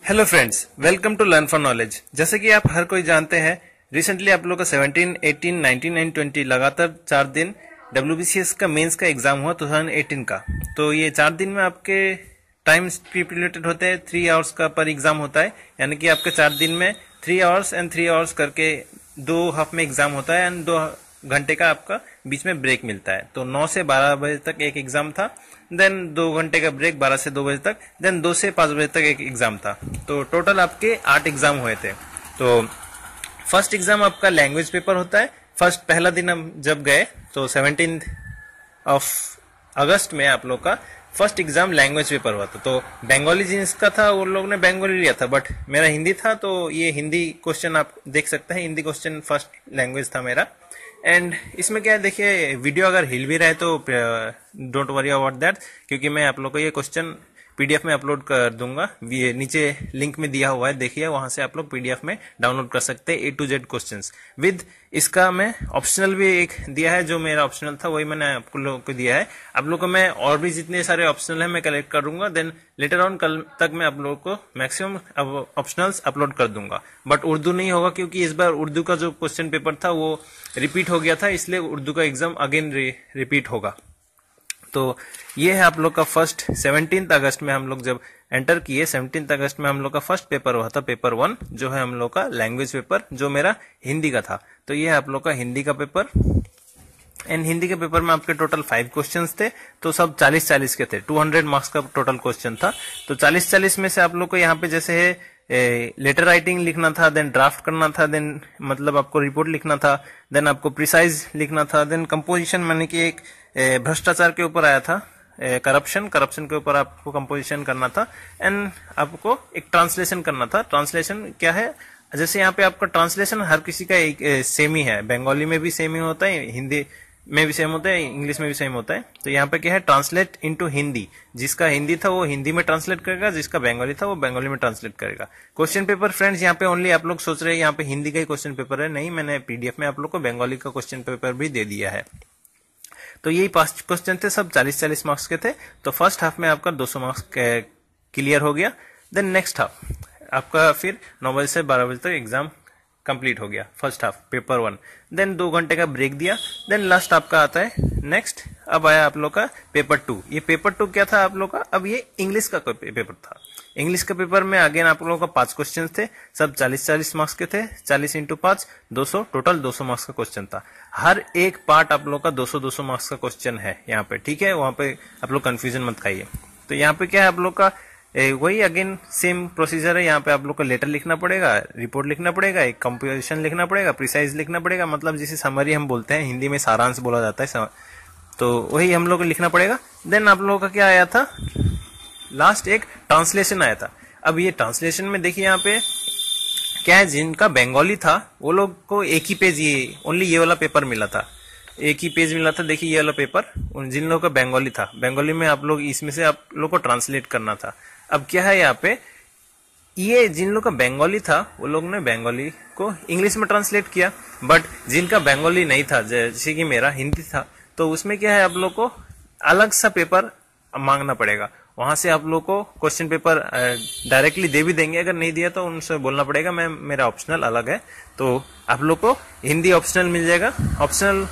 Hello friends, welcome to learn for knowledge. जैसे कि आप हर कोई जानते हैं, रिसेंटली आप लोगों का 17, 18, 19 एंड 20 लगातार 4 दिन WBCS का मेंस का एग्जाम हुआ 2018 का। तो ये 4 दिन में आपके टाइम स्टिपुलेटेड होते हैं, 3 आवर्स का पर एग्जाम होता है, यानी कि आपके 4 दिन में 3 आवर्स एंड 3 आवर्स करके 2 हाफ में एग्जाम होता है एंड 2 घंटे का आपका बीच में ब्रेक मिलता है। तो 9 से 12 बजे तक एक एग्जाम था, देन 2 घंटे का ब्रेक 12 से 2 बजे तक, देन 2 से 5 बजे तक एक एग्जाम था। तो टोटल आपके 8 एग्जाम हुए थे। तो फर्स्ट एग्जाम आपका लैंग्वेज पेपर होता है। फर्स्ट पहला दिन हम जब गए तो 17 अगस्त में आप लोग का फर्स्ट एग्जाम लैंग्वेज पेपर हुआ था। तो बंगाली जिसका था वो लोग ने बंगाली लिया था, बट मेरा हिंदी था, तो ये हिंदी क्वेश्चन आप देख सकते हैं। हिंदी क्वेश्चन फर्स्ट लैंग्वेज था मेरा। एंड इसमें क्या है, देखिए वीडियो अगर हिल भी रहा है तो डोंट वरी अबाउट दैट, क्योंकि मैं आप लोग को ये क्वेश्चन पीडीएफ में अपलोड कर दूंगा। ये नीचे लिंक में दिया हुआ है, देखिए वहां से आप लोग पीडीएफ में डाउनलोड कर सकते हैं A to Z questions with. इसका मैं ऑप्शनल भी एक दिया है, जो मेरा ऑप्शनल था वही मैंने आप लोगों को दिया है। आप लोगों को मैं और भी जितने सारे ऑप्शनल है मैं कलेक्ट करूंगा, देन लेटर ऑन कल तक मैं आप लोगों को मैक्सिमम ऑप्शनल्स अपलोड कर दूंगा। बट उर्दू नहीं होगा, क्योंकि इस बार उर्दू का जो क्वेश्चन पेपर था वो रिपीट हो गया था, इसलिए उर्दू का एग्जाम अगेन रिपीट होगा। तो ये है आप लोग का फर्स्ट 17 अगस्त में हम लोग जब एंटर किए, 17 अगस्त में हम लोग का फर्स्ट पेपर हुआ था, पेपर 1, जो है हम लोग का लैंग्वेज पेपर, जो मेरा हिंदी का था। तो ये है आप लोग का हिंदी का पेपर। एंड हिंदी के पेपर में आपके टोटल 5 क्वेश्चंस थे, तो सब 40-40 के थे। 200 मार्क्स का टोटल क्वेश्चन था। तो 40-40 में से आप लोग को यहाँ पे जैसे है लेटर राइटिंग लिखना था, देन ड्राफ्ट करना था, देन मतलब आपको रिपोर्ट लिखना था, देन आपको प्रिसाइज लिखना था, देन कंपोजिशन माने कि एक भ्रष्टाचार के ऊपर आया था, करप्शन के ऊपर आपको कंपोजिशन करना था, एंड आपको एक ट्रांसलेशन करना था। ट्रांसलेशन क्या है, जैसे यहाँ पे आपका ट्रांसलेशन हर किसी का एक सेम ही है, बंगाली में भी सेम ही होता है, हिंदी में भी सेम होता है, इंग्लिश में भी सेम होता है। तो यहाँ पे क्या है, ट्रांसलेट इनटू हिंदी। जिसका हिंदी था वो हिंदी में ट्रांसलेट करेगा, जिसका बंगाली था वो बंगाली में ट्रांसलेट करेगा। क्वेश्चन पेपर फ्रेंड्स यहाँ पे ओनली आप लोग सोच रहे हैं यहाँ पे हिंदी का ही क्वेश्चन पेपर है, नहीं, मैंने पीडीएफ में आप लोग को बंगाली का क्वेश्चन पेपर भी दे दिया है। तो यही 5 क्वेश्चन थे, सब 40-40 मार्क्स के थे। तो फर्स्ट हाफ में आपका 200 मार्क्स क्लियर हो गया। देन नेक्स्ट हाफ आपका फिर 9 बजे से 12 बजे तक एग्जाम कंप्लीट हो गया, फर्स्ट हाफ पेपर 1। देन 2 घंटे का ब्रेक दिया। देन लास्ट आपका आता है नेक्स्ट, अब आया आप लोग का पेपर 2। ये पेपर 2 क्या था आप लोग का, अब ये इंग्लिश का पेपर था। इंग्लिश के पेपर में अगेन आप लोगों का 5 क्वेश्चन थे, सब 40-40 मार्क्स के थे। 40 इंटू 5 200, टोटल 200 मार्क्स का क्वेश्चन था। हर एक पार्ट आप लोग का 200-200 मार्क्स का क्वेश्चन है यहाँ पे, ठीक है। वहां पे आप लोग कंफ्यूजन मत खाइए। तो यहाँ पे क्या है, आप लोग का वही अगेन सेम प्रोसीजर है। यहाँ पे आप लोग को लेटर लिखना पड़ेगा, रिपोर्ट लिखना पड़ेगा, एक कंपोजिशन लिखना पड़ेगा, प्रिसाइज लिखना पड़ेगा, मतलब जिसे समरी हम बोलते हैं, हिंदी में सारांश बोला जाता है, तो वही हम लोग को लिखना पड़ेगा। देन आप लोगों का क्या आया था, लास्ट एक ट्रांसलेशन आया था। अब ये ट्रांसलेशन में देखिए यहाँ पे क्या है, जिनका बंगाली था वो लोग को एक ही पेज, ये ओनली ये वाला पेपर मिला था, एक ही पेज मिला था। देखिए ये वाला पेपर, जिन लोगों का बंगाली था, बंगाली में आप लोग इसमें से आप लोग को ट्रांसलेट करना था। अब क्या है यहाँ पे, ये जिन लोग का बंगाली था वो लोग ने बंगाली को इंग्लिश में ट्रांसलेट किया, बट जिनका बंगाली नहीं था, जैसे कि मेरा हिंदी था, तो उसमें क्या है, आप लोग को अलग सा पेपर मांगना पड़ेगा। वहां से आप लोग को क्वेश्चन पेपर डायरेक्टली दे भी देंगे, अगर नहीं दिया तो उनसे बोलना पड़ेगा, मेरा ऑप्शनल अलग है। तो आप लोग को हिंदी ऑप्शनल मिल जाएगा। ऑप्शनल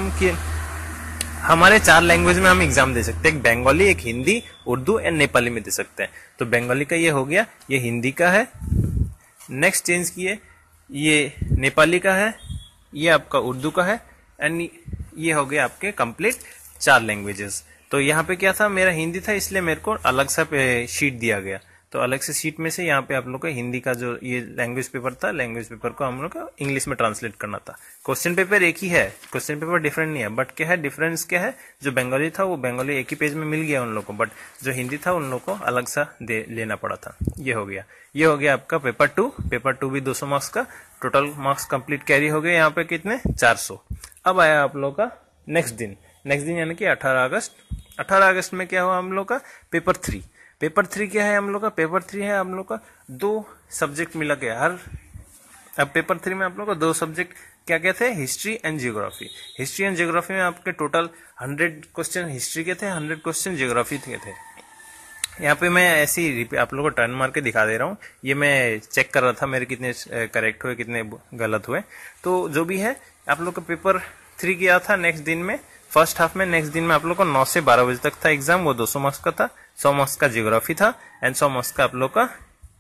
हमारे 4 लैंग्वेज में हम एग्जाम दे सकते हैं, एक बंगाली, एक हिंदी, उर्दू एंड नेपाली में दे सकते हैं। तो बंगाली का ये हो गया, ये हिंदी का है। नेक्स्ट चेंज किए, ये नेपाली का है, ये आपका उर्दू का है, एंड ये हो गया आपके कंप्लीट 4 लैंग्वेजेस। तो यहाँ पे क्या था, मेरा हिंदी था, इसलिए मेरे को अलग सा शीट दिया गया। तो अलग से शीट में से यहाँ पे आप लोग का हिंदी का जो ये लैंग्वेज पेपर था, लैंग्वेज पेपर को हम लोग का इंग्लिश में ट्रांसलेट करना था। क्वेश्चन पेपर एक ही है, क्वेश्चन पेपर डिफरेंट नहीं है, बट क्या है डिफरेंस क्या है, जो बंगाली था वो बंगाली एक ही पेज में मिल गया उन लोग को, बट जो हिंदी था उन लोग को अलग सा लेना पड़ा था। ये हो गया आपका पेपर 2। पेपर 2 भी 200 मार्क्स का, टोटल मार्क्स कंप्लीट कैरी हो गए यहाँ पे कितने, 400। अब आया आप लोग का नेक्स्ट दिन यानी कि 18 अगस्त। 18 अगस्त में क्या हुआ हम लोग का, पेपर 3। पेपर 3 क्या है हम लोग का, पेपर 3 है हम लोग का 2 सब्जेक्ट मिला के हर। अब पेपर 3 में आप लोग का 2 सब्जेक्ट क्या क्या थे, history and geography. History and geography में आपके टोटल 100 क्वेश्चन हिस्ट्री के थे, 100 क्वेश्चन जियोग्राफी के थे। यहाँ पे मैं ऐसी आप लोगों को टर्न मार के दिखा दे रहा हूँ। ये मैं चेक कर रहा था मेरे कितने करेक्ट हुए कितने गलत हुए। तो जो भी है आप लोग का पेपर 3 किया था नेक्स्ट दिन में, फर्स्ट हाफ में। नेक्स्ट दिन में आप लोग को 9 से 12 बजे तक था एग्जाम, वो 200 मार्क्स का था। 100 मार्क्स का ज्योग्राफी था एंड 100 मार्क्स का आप लोग का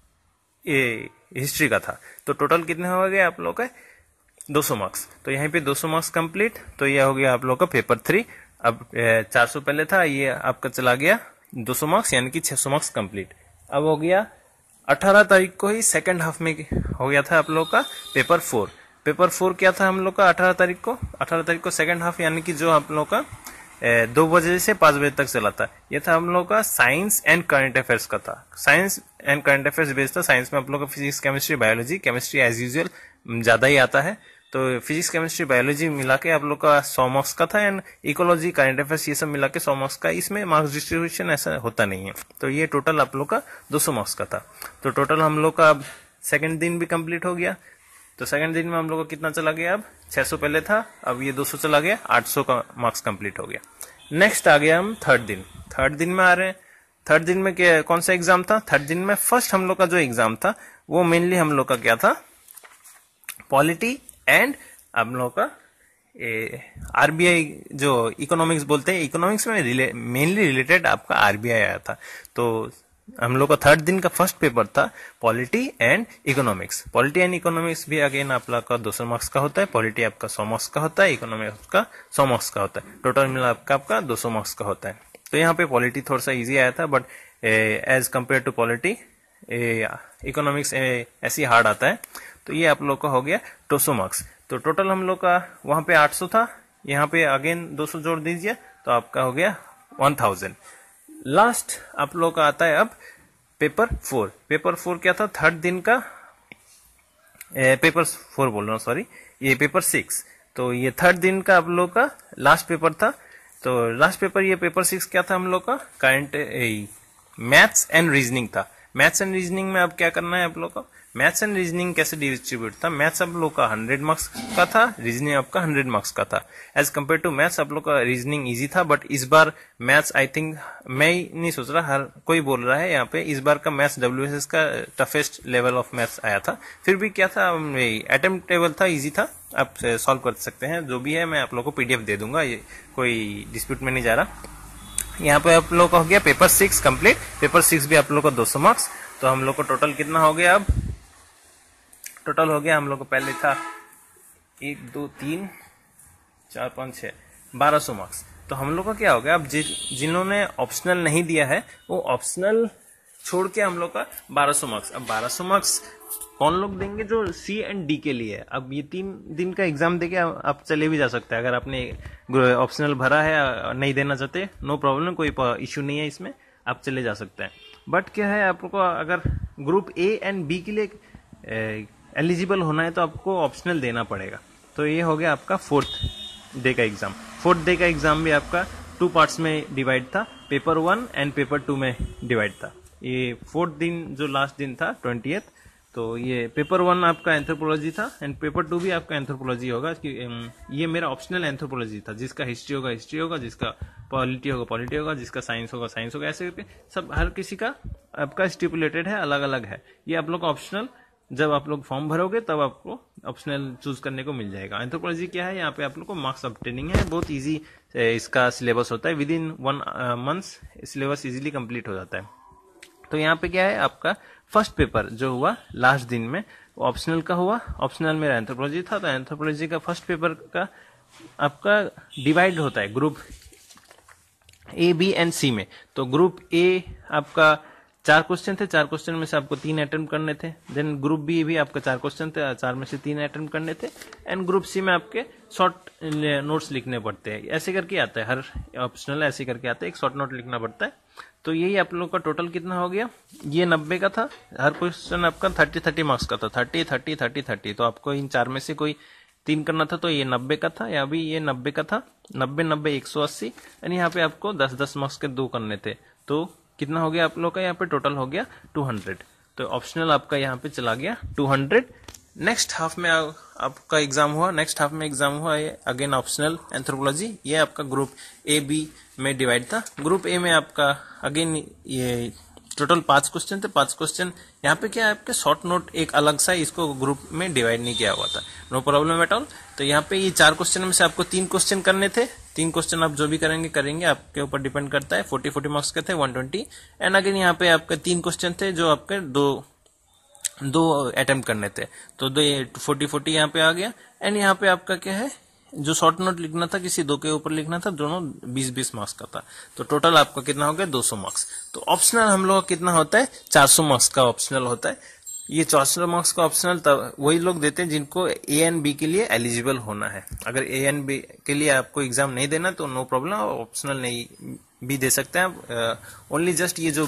ये हिस्ट्री का था। तो टोटल कितने हो गए आप लोग का 200 मार्क्स। तो यहाँ पे 200 मार्क्स कंप्लीट। तो ये हो गया आप लोग का पेपर 3। अब 400 पहले था, ये आपका चला गया 200 मार्क्स, यानी कि 600 मार्क्स कंप्लीट। अब हो गया 18 तारीख को ही सेकंड हाफ में हो गया था आप लोग का पेपर 4। पेपर 4 क्या था हम लोग का 18 तारीख को सेकंड हाफ, यानी कि जो आप लोग का 2 बजे से 5 बजे तक चला था। ये था हम लोग का साइंस एंड करंट अफेयर्स का था। Science and current affairs based था। साइंस में आप लोग का physics chemistry biology, chemistry as usual ज्यादा ही आता है। तो फिजिक्स केमिस्ट्री बायोलॉजी मिला के आप लोग का 100 मार्क्स का था एंड इकोलॉजी करंट अफेयर्स ये सब मिला के 100 मार्क्स का। इसमें मार्क्स डिस्ट्रीब्यूशन ऐसा होता नहीं है। तो ये टोटल आप लोग का 200 मार्क्स का था। तो टोटल हम लोग का अब सेकंड दिन भी कंप्लीट हो गया। तो सेकंड दिन में हम लोग को कितना चला गया, अब 600 पहले था, अब ये 200 चला गया, 800 का मार्क्स कंप्लीट हो गया। नेक्स्ट आ गया हम थर्ड दिन। थर्ड दिन में आ रहे हैं। थर्ड दिन में क्या कौन सा एग्जाम था? थर्ड दिन में फर्स्ट हम लोग का जो एग्जाम था वो मेनली हम लोग का क्या था, पॉलिटी एंड हम लोग का आरबीआई जो इकोनॉमिक्स बोलते हैं, इकोनॉमिक्स में मेनली रिलेटेड आपका आरबीआई आया था। तो हम लोग का थर्ड दिन का फर्स्ट पेपर था polity and economics. Polity and economics भी अगेन आप लोग का 200 मार्क्स का होता है। पॉलिटी आपका 100 मार्क्स का होता है, इकोनॉमिक्स का 100 मार्क्स का होता है। टोटल मिला आपका 200 मार्क्स का होता है। तो यहाँ पे पॉलिटी थोड़ा सा इजी आया था, but as compare to polity economics ऐसी हार्ड आता है। तो ये आप लोग का हो गया 200 मार्क्स। तो टोटल हम लोग का वहां पे 800 था, यहाँ पे अगेन 200 जोड़ दीजिए तो आपका हो गया 1000। लास्ट आप लोग का आता है अब पेपर 4। पेपर 4 क्या था? थर्ड दिन का पेपर 4 बोल रहा हूँ, सॉरी, ये पेपर 6। तो ये थर्ड दिन का आप लोग का लास्ट पेपर था। तो लास्ट पेपर ये पेपर 6 क्या था हम लोग का? करंट मैथ्स एंड रीजनिंग था। मैथ्स एंड रीजनिंग में अब क्या करना है आप लोग को? मैथ्स एंड रीजनिंग कैसे डिस्ट्रीब्यूट था? मैथ्स आप लोग का 100 मार्क्स का था, रीजनिंग आपका 100 मार्क्स का था। एज कम्पेयर टू मैथ्स आप लोग का रीजनिंग इजी था, बट इस बार मैथ्स आई थिंक, मैं ही नहीं सोच रहा, हर कोई बोल रहा है यहाँ पे, इस बार का मैथ्स WSS का टफेस्ट लेवल ऑफ मैथ्स आया था। फिर भी क्या था, अटेम्प्टेबल था, इजी था, आप सॉल्व कर सकते हैं। जो भी है मैं आप लोग को PDF दे दूंगा, ये कोई डिस्प्यूट में नहीं जा रहा। यहाँ पे आप लोग का हो गया पेपर 6 कंप्लीट। पेपर 6 भी आप लोग का 200 मार्क्स। तो हम लोग को टोटल कितना हो गया? अब टोटल हो गया हम लोग को पहले था 1 2 3 4 5 6 1200 मार्क्स। तो हम लोग का क्या हो गया, अब जिन्होंने ऑप्शनल नहीं दिया है वो ऑप्शनल छोड़ के हम लोग का 1200 मार्क्स। अब 1200 मार्क्स कौन लोग देंगे? जो C एंड D के लिए। अब ये 3 दिन का एग्जाम देके आप चले भी जा सकते हैं। अगर आपने ऑप्शनल भरा है, नहीं देना चाहते, नो प्रॉब्लम, कोई इश्यू नहीं है इसमें, आप चले जा सकते हैं। बट क्या है, आपको अगर ग्रुप A एंड B के लिए एलिजिबल होना है तो आपको ऑप्शनल देना पड़ेगा। तो ये हो गया आपका 4th डे का एग्जाम। 4th डे का एग्जाम भी आपका 2 पार्ट्स में डिवाइड था, पेपर 1 एंड पेपर 2 में डिवाइड था। ये 4th दिन जो लास्ट दिन था 20th, तो ये पेपर 1 आपका एंथ्रोपोलॉजी था एंड पेपर 2 भी आपका एंथ्रोपोलॉजी होगा। ये मेरा ऑप्शनल एंथ्रोपोलॉजी था। जिसका हिस्ट्री होगा हिस्ट्री होगा, जिसका पॉलिटी होगा पॉलिटी होगा, जिसका साइंस होगा साइंस होगा, ऐसे सब हर किसी का आपका स्टिपुलेटेड है, अलग अलग है। ये आप लोग ऑप्शनल, जब आप लोग फॉर्म भरोगे तब आपको ऑप्शनल चूज करने को मिल जाएगा। एंथ्रोपोलॉजी क्या है, यहाँ पे आप लोग को मार्क्स ऑब्टेनिंग है, बहुत इजी इसका सिलेबस होता है। Within 1 month syllabus easily complete हो जाता है। तो यहाँ पे क्या है, आपका फर्स्ट पेपर जो हुआ लास्ट दिन में वो ऑप्शनल का हुआ। ऑप्शनल मेरा एंथ्रोपोलॉजी था, तो एंथ्रोपोलॉजी का फर्स्ट पेपर का आपका डिवाइड होता है group A, B and C में। तो ग्रुप A आपका 4 क्वेश्चन थे, 4 क्वेश्चन में से आपको 3 अटेम्प्ट करने थे। देन ग्रुप B भी आपका 4 क्वेश्चन थे, 4 में से 3 अटेम्प्ट करने थे। एंड ग्रुप C में आपके शॉर्ट नोट्स लिखने पड़ते हैं। ऐसे करके आता है, हर ऑप्शनल ऐसे करके आता है, एक शॉर्ट नोट लिखना पड़ता है। तो यही आप लोग का टोटल कितना हो गया, ये 90 का था। हर क्वेश्चन आपका 30 मार्क्स का था, 30। तो आपको इन 4 में से कोई 3 करना था, तो ये 90 का था। यहाँ भी ये 90 का था, 90 180। एंड यहाँ पे आपको 10 मार्क्स के 2 करने थे। तो कितना हो गया आप लोग का, यहाँ पे टोटल हो गया 200। तो ऑप्शनल आपका यहाँ पे चला गया 200। नेक्स्ट हाफ में आपका एग्जाम हुआ, नेक्स्ट हाफ में एग्जाम हुआ ये अगेन ऑप्शनल एंथ्रोपोलॉजी। ये आपका ग्रुप A, B में डिवाइड था। ग्रुप A में आपका अगेन ये टोटल 5 क्वेश्चन थे। 5 क्वेश्चन यहाँ पे क्या है, आपके शॉर्ट नोट एक अलग सा इसको ग्रुप में डिवाइड नहीं किया हुआ था। No problem at all. तो यहाँ पे ये 4 क्वेश्चन में से आपको 3 क्वेश्चन करने थे। 3 क्वेश्चन आप जो भी करेंगे आपके ऊपर डिपेंड करता है। 40 मार्क्स के थे, 120। एंड अगेन यहाँ पे आपके 3 क्वेश्चन थे जो आपके दो अटेम्प्ट करने थे, तो 40 यहाँ पे आ गया। एंड यहाँ पे आपका क्या है, जो शॉर्ट नोट लिखना था किसी 2 के ऊपर लिखना था, दोनों 20-20 मार्क्स का था। तो टोटल आपका कितना हो गया, 200 मार्क्स। तो ऑप्शनल हम लोग का कितना होता है, 400 मार्क्स का ऑप्शनल होता है। ये 400 मार्क्स का ऑप्शनल तब वही लोग देते हैं जिनको ए एंड बी के लिए एलिजिबल होना है। अगर ए एंड बी के लिए आपको एग्जाम नहीं देना तो नो प्रॉब्लम, ऑप्शनल नहीं भी दे सकते हैं। ओनली जस्ट ये जो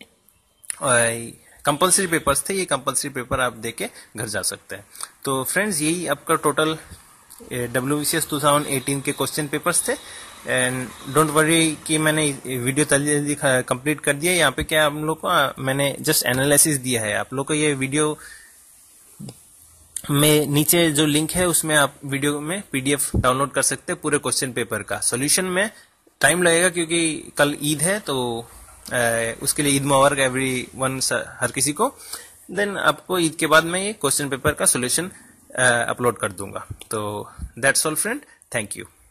कंपल्सरी पेपर्स थे, ये कंपल्सरी पेपर आप देके घर जा सकते हैं। तो फ्रेंड्स, यही आपका टोटल WBCS 2018 के क्वेश्चन पेपर्स थे। एंड डोंट वरी कि मैंने वीडियो जल्दी कंप्लीट कर दिया। यहाँ पे क्या हम लोग को मैंने जस्ट एनालिसिस दिया है। आप लोग को ये वीडियो में नीचे जो लिंक है उसमें आप वीडियो में PDF डाउनलोड कर सकते हैं पूरे क्वेश्चन पेपर का। सोल्यूशन में टाइम लगेगा क्योंकि कल ईद है, तो उसके लिए ईद मुबारक एवरीवन, हर किसी को। देन आपको ईद के बाद मैं ये क्वेश्चन पेपर का सोल्यूशन अपलोड कर दूंगा। तो that's all friend, thank you.